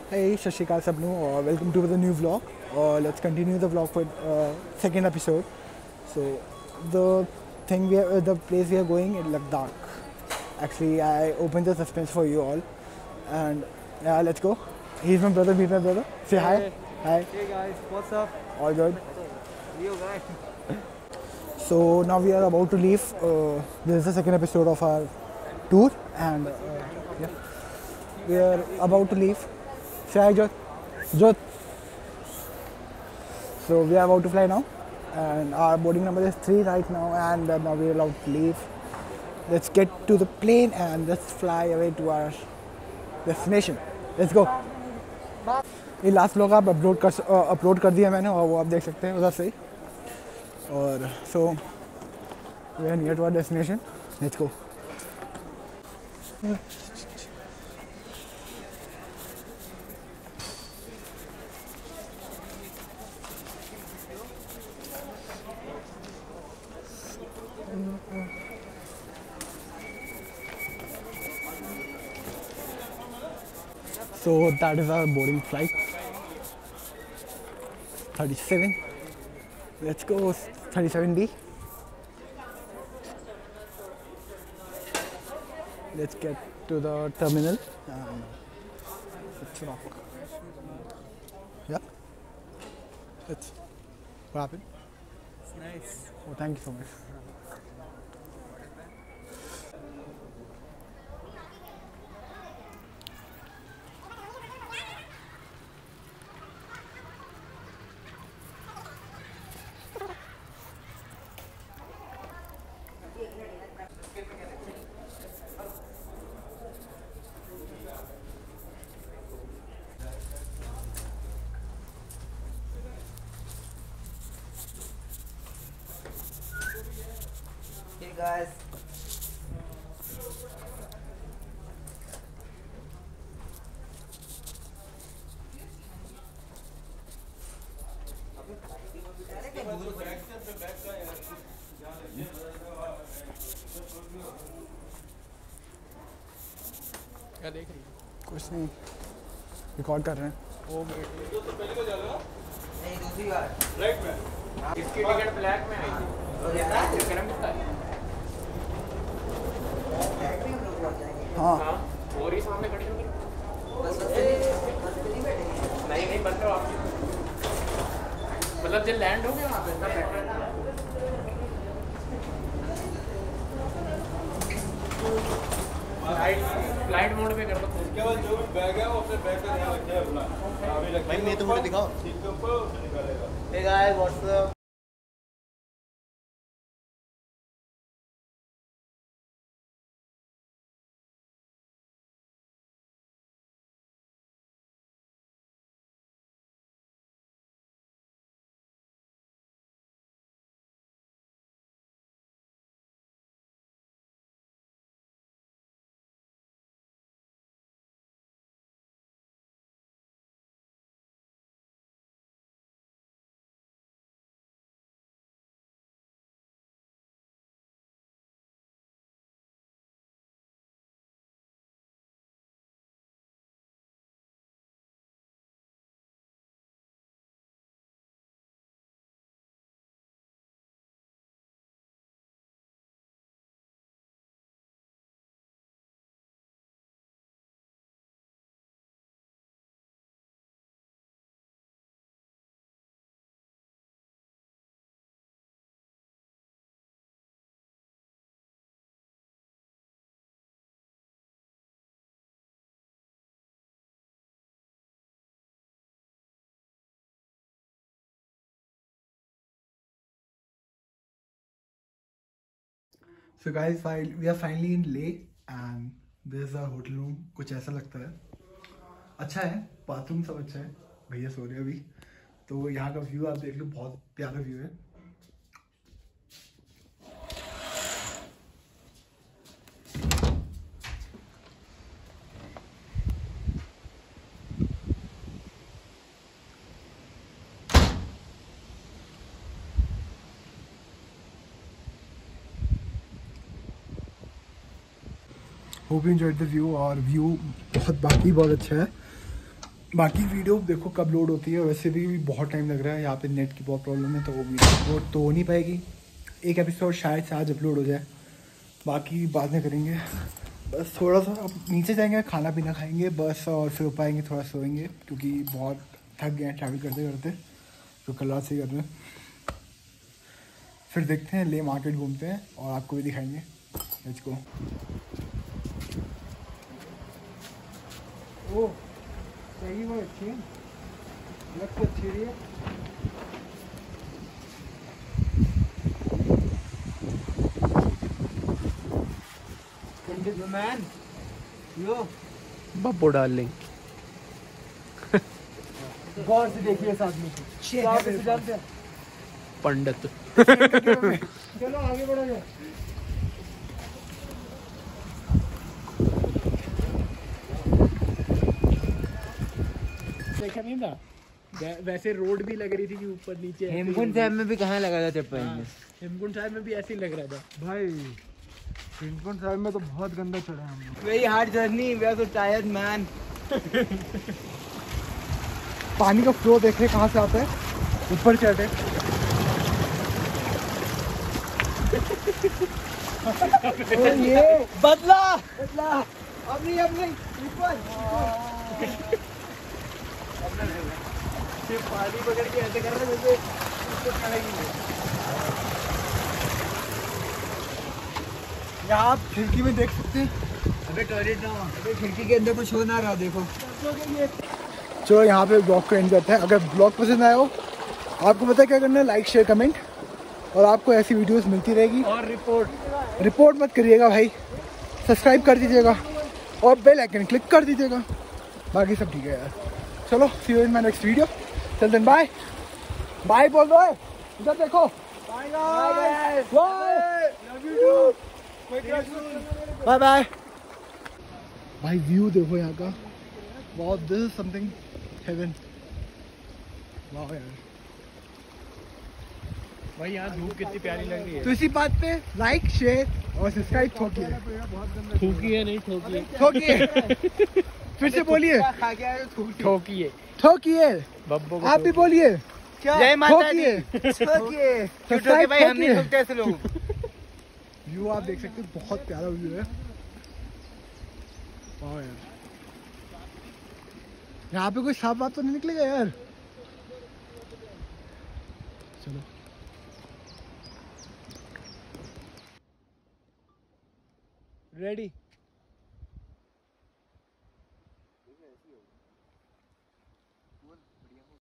Hey, Shashikal Sabnu, welcome to the new vlog. Let's continue the vlog with second episode. So, the place we are going is Ladakh. Actually, I opened the suspense for you all, and yeah, let's go. He's my brother. Meet my brother. Say hi. Hey. Hi. Hey guys, what's up? All good. You guys. So now we are about to leave. This is the second episode of our tour, and yeah, we are about to leave. Say hi, Jot. Jot. So we are about to fly now, and our boarding number is 3 right now, and now we are allowed to leave. Let's get to the plane and let's fly away to our destination. Let's go. ये last vlog आप upload कर दिया मैंने और वो आप देख सकते हैं उधर से ही. और so we are near to our destination. Let's go. So that is our boarding flight. 37. Let's go 37B. Let's get to the terminal. Let's rock. Yeah. What happened? It's nice. Oh, thank you so much. Hey guys. क्या देख रही है? कुछ नहीं, record कर रहे हैं. नहीं दूसरी बार राइट में इसकी टिकट ब्लैक में आई थी. करम कितना है? हाँ. और ही सामने खड़ी होगी. नहीं नहीं बंद करो आप. मतलब जब लैंड हो गया वहाँ पे तब बैठ फ्लाइट मोड पे कर दो. उसके बाद जो भी बैग है वो अपने बैग का ध्यान रखिए अपना. भाई मैं तो मुझे दिखाओ. सीट के ऊपर उसे निकालेगा. Hey guys, what's up? So guys, we are finally in Leh and this is our hotel room. कुछ ऐसा लगता है. अच्छा है, बाथरूम सब अच्छा है. भैया सो रहे हैं अभी. तो यहाँ का व्यू आप देख लो, बहुत प्यारा व्यू है. Hope you enjoyed the view. और व्यू बहुत बाकी बहुत अच्छा है. बाकी वीडियो देखो कब लोड होती है, वैसे भी बहुत टाइम लग रहा है, यहाँ पे नेट की बहुत प्रॉब्लम है, तो वो वीडियो लोड तो हो नहीं पाएगी। एक एपिसोड शायद से आज अपलोड हो जाए, बाकी बाद में करेंगे। बस थोड़ा सा अब नीचे जाएंगे, खाना पीना खाएंगे बस, और फिर ऊपर आएंगे, थोड़ा सोएंगे क्योंकि बहुत थक गए हैं ट्रैवल करते करते, तो कल रात से कर रहे हैं। फिर देखते हैं, ले मार्केट घूमते हैं और आपको भी दिखाएंगे। Let's go. ओह सही वो अच्छी है, लग तो अच्छी रही है। मैन यो बब्बू डार्लिंग गौर से देखिए साथ में पंडित। चलो आगे बढ़ो जाओ। देखा नहीं था, वैसे रोड भी लग रही थी कि ऊपर नीचे। हेमकुंड साहब में भी कहाँ लगा था चप्पल में? हेमकुंड साहब में भी ऐसे ही लग रहा था भाई हेमकुंड साहब में तो बहुत गंदा चढ़ा है हम लोग। Very hard journey, we are so tired man. पानी का फ्लो देख रहे कहाँ से आता है, ऊपर चढ़े। ये बदला अब नहीं ऊपर पानी पकड़ के ऐसे कर रहे जैसे ऊपर चढ़ेंगे। यहाँ आप खिड़की में देख सकते हैं। अबे टॉयलेट ना, अबे खिड़की के अंदर कुछ हो ना रहा देखो। चलो यहाँ पे ब्लॉग को एंड करते हैं। अगर ब्लॉग पसंद आया हो, आपको पता है क्या करना है, लाइक शेयर कमेंट, और आपको ऐसी वीडियोस मिलती रहेगी। और रिपोर्ट मत करिएगा भाई, सब्सक्राइब कर दीजिएगा और बेल आइकन क्लिक कर दीजिएगा। बाकी सब ठीक है यार। चलो see you in my next video. चल देन बाय बाय बोल दो, इधर देखो। Bye guys, bye, love you too, bye bye. भाई व्यू देखो यहाँ का, wow this is something heaven. Wow यार, भाई यहाँ धूप कितनी प्यारी लग रही है। तो इसी बात पे लाइक शेयर और सब्सक्राइब ठोकिए। ठोकी है नहीं ठोकी है, ठोकिए फिर से बोलिए, ठोकी है ठोकिए। बब्बू को आप भी बोलिए, जय माता दी। ठोकिए। ठोकिए सब्सक्राइब भाई, हम नहीं ठोकिए। ठोकते ऐसे लोग। व्यू आप देख सकते हो, बहुत प्यारा व्यू है। वाह यार, यहाँ पे कोई सांप वाप तो नहीं निकलेगा यार। चलो रेडी।